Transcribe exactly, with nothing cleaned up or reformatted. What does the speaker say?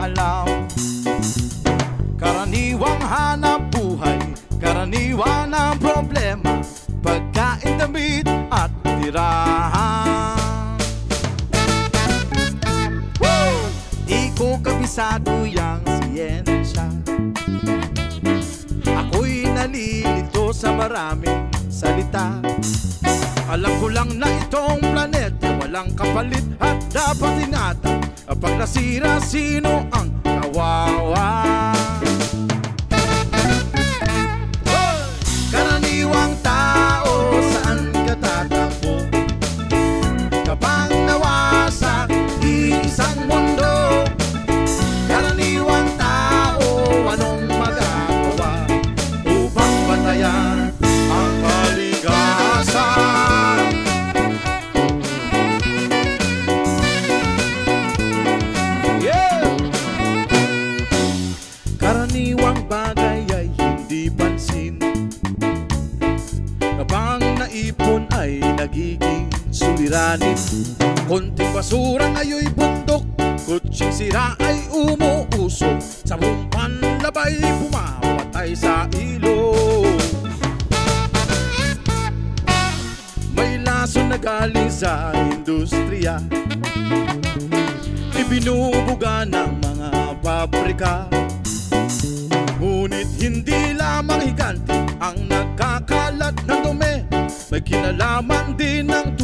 alam. Karaniwang hanap buhay, karaniwan ang problema, pagkain, damit at tirahan. Woo! Di ko kabisado yang siyensya, ako'y nalilito sa maraming salita. Alam ko lang na itong planeta walang kapalit at dapat ingatan. Pag nasira, sino ang kawawa? Hey! Karaniwang tao, saan ka tatakbo? Kapag nawasak isang mundo, karaniwang tao, anong magagawa upang bantayan ang kalikasan? Yeah! Karaniwang bagay ay hindi pansin, kapag naipon ay nagiging suliranin. Konting basura ngayo'y bundok, kutsing sira ay umuusok, sa buong panlabay pumapatay sa ilog. May lason na galing sa industriya, ibinubuga ng mga pabrika. Ngunit hindi lamang higanti ang nagkakalat ng dumi, may kinalaman din ng